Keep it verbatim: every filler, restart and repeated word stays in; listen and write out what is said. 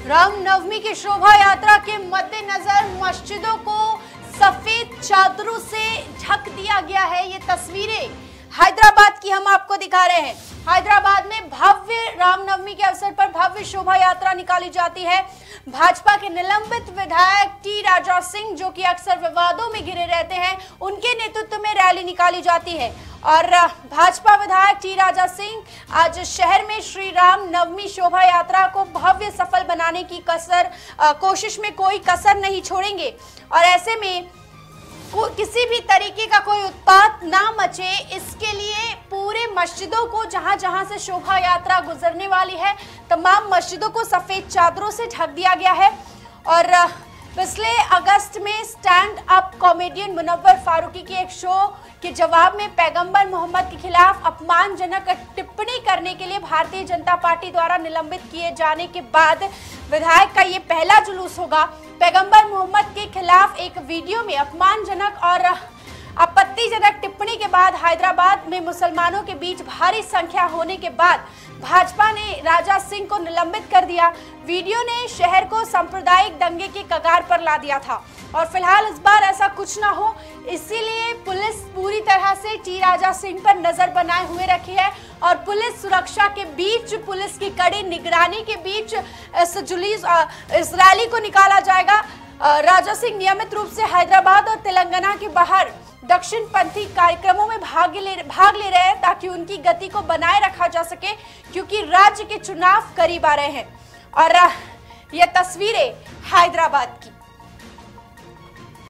रामनवमी की शोभा यात्रा के मद्देनजर मस्जिदों को सफेद चादरों से ढक दिया गया है। ये तस्वीरें हैदराबाद की हम आपको दिखा रहे हैं। हैदराबाद में भव्य रामनवमी के अवसर पर भव्य शोभा यात्रा निकाली जाती है। भाजपा के निलंबित विधायक टी राजा सिंह, जो कि अक्सर विवादों में घिरे रहते हैं, उनके नेतृत्व में रैली निकाली जाती है। और भाजपा विधायक टी राजा सिंह आज शहर में श्री राम नवमी शोभा यात्रा को भव्य सफल बनाने की कसर कोशिश में कोई कसर नहीं छोड़ेंगे और ऐसे में किसी भी तरीके का कोई उत्पात ना मचे, इसके लिए पूरे मस्जिदों को जहां जहां से शोभा यात्रा गुजरने वाली है, तमाम मस्जिदों को सफेद चादरों से ढक दिया गया है। और पिछले अगस्त में stand up comedian Munawar Faruqui के एक शो के जवाब में पैगंबर मोहम्मद के खिलाफ अपमानजनक टिप्पणी करने के लिए भारतीय जनता पार्टी द्वारा निलंबित किए जाने के बाद विधायक का ये पहला जुलूस होगा। पैगंबर मोहम्मद के खिलाफ एक वीडियो में अपमानजनक और आपत्तिजनक टिप्पणी के बाद हैदराबाद में मुसलमानों के बीच भारी संख्या होने के बाद भाजपा ने राजा सिंह को निलंबित कर दिया। वीडियो ने शहर को सांप्रदायिक दंगे के कगार पर ला दिया था और फिलहाल इस बार ऐसा कुछ ना हो, इसीलिए पुलिस पूरी तरह से टी राजा सिंह पर नजर बनाए हुए रखी है और पुलिस सुरक्षा के बीच, पुलिस की कड़ी निगरानी के बीच इस जुलूस इस रैली को निकाला जाएगा। राजा सिंह नियमित रूप से हैदराबाद और तेलंगाना के बाहर दक्षिण पंथी कार्यक्रमों में भाग ले भाग ले रहे हैं ताकि उनकी गति को बनाए रखा जा सके, क्योंकि राज्य के चुनाव करीब आ रहे हैं। और ये तस्वीरें हैदराबाद की।